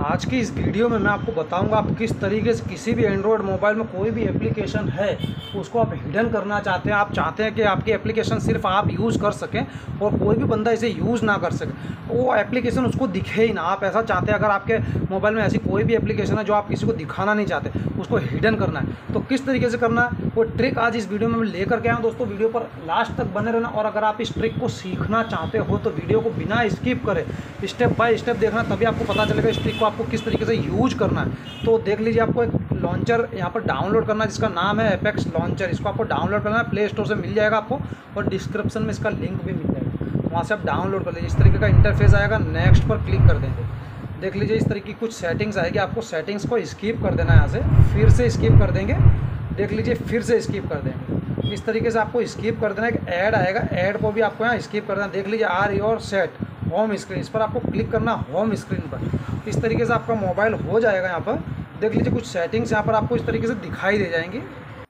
आज की इस वीडियो में मैं आपको बताऊंगा आप किस तरीके से किसी भी एंड्रॉयड मोबाइल में कोई भी एप्लीकेशन है उसको आप हिडन करना चाहते हैं। आप चाहते हैं कि आपकी एप्लीकेशन सिर्फ आप यूज़ कर सकें और कोई भी बंदा इसे यूज़ ना कर सके, वो एप्लीकेशन उसको दिखे ही ना। आप ऐसा चाहते हैं अगर आपके मोबाइल में ऐसी कोई भी एप्लीकेशन है जो आप किसी को दिखाना नहीं चाहते, उसको हिडन करना है, तो किस तरीके से करना है वो ट्रिक आज इस वीडियो में मैं लेकर के आया हूँ। दोस्तों वीडियो पर लास्ट तक बने रहना, और अगर आप इस ट्रिक को सीखना चाहते हो तो वीडियो को बिना स्किप करें स्टेप बाय स्टेप देखना, तभी आपको पता चलेगा इस ट्रिक को आपको किस तरीके से यूज करना है। तो देख लीजिए, आपको एक लॉन्चर यहाँ पर डाउनलोड करना है जिसका नाम है एपेक्स लॉन्चर। इसको आपको डाउनलोड करना है, प्ले स्टोर से मिल जाएगा आपको, और डिस्क्रिप्शन में इसका लिंक भी मिल जाएगा, वहाँ से आप डाउनलोड कर लीजिए। इस तरीके का इंटरफेस आएगा, नेक्स्ट पर क्लिक कर देंगे। देख लीजिए इस तरीके की कुछ सेटिंग्स आएगी, आपको सेटिंग्स को स्किप कर देना है, यहाँ से फिर से स्किप कर देंगे। देख लीजिए फिर से स्किप कर देंगे, इस तरीके से आपको स्किप कर देना। एक ऐड आएगा, ऐड को भी आपको यहाँ स्किप कर देना। देख लीजिए are your set home screen, इस पर आपको क्लिक करना होम स्क्रीन पर। इस तरीके से आपका मोबाइल हो जाएगा। यहाँ पर देख लीजिए कुछ सेटिंग्स यहाँ पर आपको इस तरीके से दिखाई दे जाएंगी।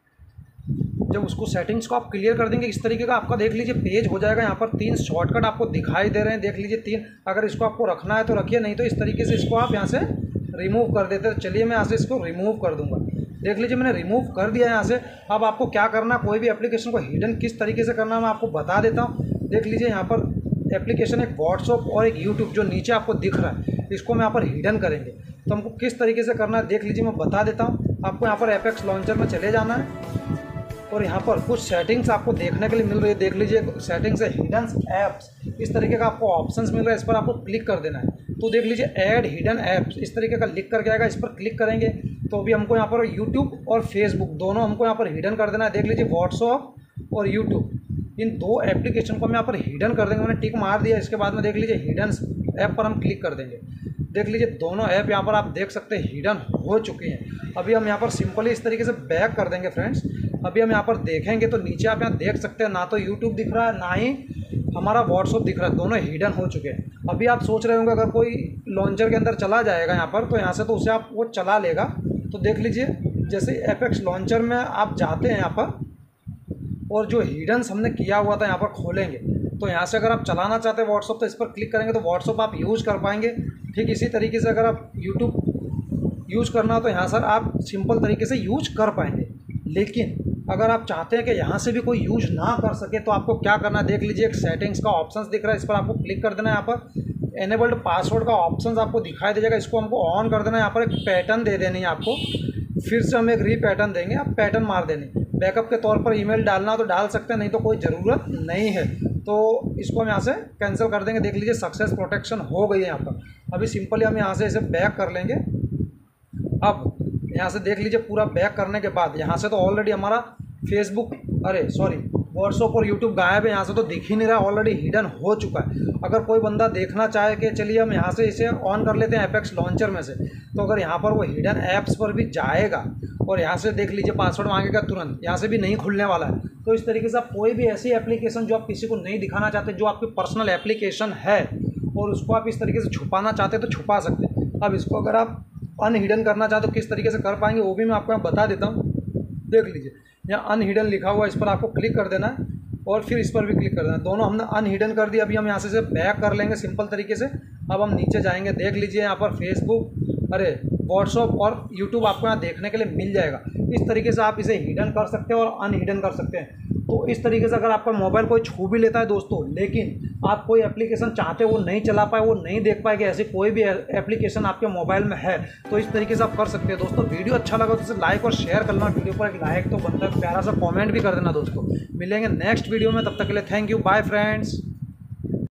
जब उसको सेटिंग्स को आप क्लियर कर देंगे इस तरीके का आपका देख लीजिए पेज हो जाएगा। यहाँ पर 3 शॉर्टकट आपको दिखाई दे रहे हैं, देख लीजिए 3। अगर इसको आपको रखना है तो रखिए, नहीं तो इस तरीके से इसको आप यहाँ से रिमूव कर देते। तो चलिए मैं यहाँ से इसको रिमूव कर दूँगा। देख लीजिए मैंने रिमूव कर दिया है यहाँ से। अब आपको क्या करना, कोई भी एप्लीकेशन को हिडन किस तरीके से करना है मैं आपको बता देता हूँ। देख लीजिए यहाँ पर एप्लीकेशन एक व्हाट्सअप और एक यूट्यूब जो नीचे आपको दिख रहा है, इसको मैं यहाँ पर हिडन करेंगे। तो हमको किस तरीके से करना है देख लीजिए, मैं बता देता हूँ। आपको यहाँ पर एपेक्स लॉन्चर में चले जाना है और यहाँ पर कुछ सेटिंग्स आपको देखने के लिए मिल रही है। देख लीजिए सेटिंग्स है हिडन ऐप्स, इस तरीके का आपको ऑप्शंस मिल रहा है, इस पर आपको क्लिक कर देना है। तो देख लीजिए ऐड हिडन ऐप्स इस तरीके का लिख करके आएगा, इस पर क्लिक करेंगे तो अभी हमको यहाँ पर यूट्यूब और फेसबुक दोनों हमको यहाँ पर हिडन कर देना है। देख लीजिए व्हाट्सअप और यूट्यूब, इन 2 एप्लीकेशन को हम यहाँ पर हिडन कर देंगे। मैंने टिक मार दिया। इसके बाद में देख लीजिए हिडन ऐप पर हम क्लिक कर देंगे। देख लीजिए दोनों ऐप यहाँ पर आप देख सकते हैं हिडन हो चुकी हैं। अभी हम यहाँ पर सिंपली इस तरीके से बैक कर देंगे फ्रेंड्स। अभी हम यहाँ पर देखेंगे तो नीचे आप यहाँ देख सकते हैं ना तो यूट्यूब दिख रहा है ना ही हमारा व्हाट्सअप दिख रहा है, दोनों हिडन हो चुके हैं। अभी आप सोच रहे होंगे अगर कोई लॉन्चर के अंदर चला जाएगा यहाँ पर तो यहाँ से तो उसे आप वो चला लेगा। तो देख लीजिए जैसे एपेक्स लॉन्चर में आप जाते हैं यहाँ पर और जो हिडन्स हमने किया हुआ था यहाँ पर खोलेंगे, तो यहाँ से अगर आप चलाना चाहते हैं व्हाट्सअप तो इस पर क्लिक करेंगे तो व्हाट्सअप आप यूज़ कर पाएंगे। ठीक इसी तरीके से अगर आप यूट्यूब यूज़ करना हो तो यहाँ सर आप सिंपल तरीके से यूज कर पाएंगे। लेकिन अगर आप चाहते हैं कि यहाँ से भी कोई यूज ना कर सके तो आपको क्या करना है, देख लीजिए एक सेटिंग्स का ऑप्शन दिख रहा है, इस पर आपको क्लिक कर देना है। यहाँ पर एनेबल्ड पासवर्ड का ऑप्शन आपको दिखाई दे जाएगा, इसको हमको ऑन कर देना है। यहाँ पर एक पैटर्न दे देनी है आपको, फिर से हम एक पैटर्न देंगे, आप पैटर्न मार देने। बैकअप के तौर पर ईमेल डालना हो तो डाल सकते हैं, नहीं तो कोई ज़रूरत नहीं है। तो इसको हम यहाँ से कैंसिल कर देंगे। देख लीजिए सक्सेस प्रोटेक्शन हो गई है यहाँ पर। अभी सिंपली हम यहाँ से इसे बैक कर लेंगे। अब यहाँ से देख लीजिए पूरा बैक करने के बाद यहाँ से तो ऑलरेडी हमारा फेसबुक व्हाट्सअप और यूट्यूब गायब है, यहाँ से तो दिख ही नहीं रहा, ऑलरेडी हिडन हो चुका है। अगर कोई बंदा देखना चाहे कि चलिए हम यहाँ से इसे ऑन कर लेते हैं एपेक्स लॉन्चर में से, तो अगर यहाँ पर वो हिडन ऐप्स पर भी जाएगा और यहाँ से देख लीजिए पासवर्ड मांगेगा तुरंत, यहाँ से भी नहीं खुलने वाला है। तो इस तरीके से आप कोई भी ऐसी एप्लीकेशन जो आप किसी को नहीं दिखाना चाहते, जो आपकी पर्सनल एप्लीकेशन है और उसको आप इस तरीके से छुपाना चाहते हैं तो छुपा सकते हैं। अब इसको अगर आप अनहिडन करना चाहते हो किस तरीके से कर पाएंगे वो भी मैं आपको यहाँ बता देता हूँ। देख लीजिए यहाँ अनहिडन लिखा हुआ है, इस पर आपको क्लिक कर देना है और फिर इस पर भी क्लिक कर देना है। दोनों हमने अनहिडन कर दिया। अभी हम यहाँ से बैक कर लेंगे सिंपल तरीके से। अब हम नीचे जाएंगे, देख लीजिए यहाँ पर फेसबुक व्हाट्सअप और यूट्यूब आपको यहाँ देखने के लिए मिल जाएगा। इस तरीके से आप इसे हिडन कर सकते हैं और अनहिडन कर सकते हैं। तो इस तरीके से अगर आपका मोबाइल कोई छू भी लेता है दोस्तों, लेकिन आप कोई एप्लीकेशन चाहते हो वो नहीं चला पाए, वो नहीं देख पाए कि ऐसी कोई भी एप्लीकेशन आपके मोबाइल में है, तो इस तरीके से आप कर सकते हैं। दोस्तों वीडियो अच्छा लगा तो इसे लाइक और शेयर करना, वीडियो पर एक लाइक तो बनता है, प्यारा सा कमेंट भी कर देना दोस्तों। मिलेंगे नेक्स्ट वीडियो में, तब तक के लिए थैंक यू, बाय फ्रेंड्स।